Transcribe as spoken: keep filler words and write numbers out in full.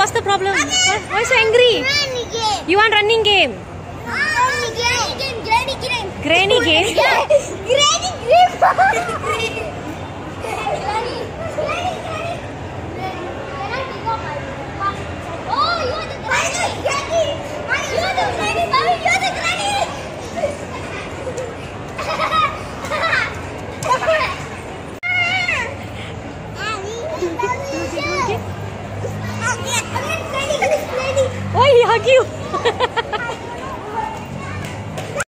What's the problem? Why, why so angry? Granny game. You want running game? Granny game. Granny game. Granny game? Yeah. Granny game. Granny. Granny. Granny. Oh, you're the granny. Granny. You're the granny. Mommy, you're the granny. Oh, he hug you.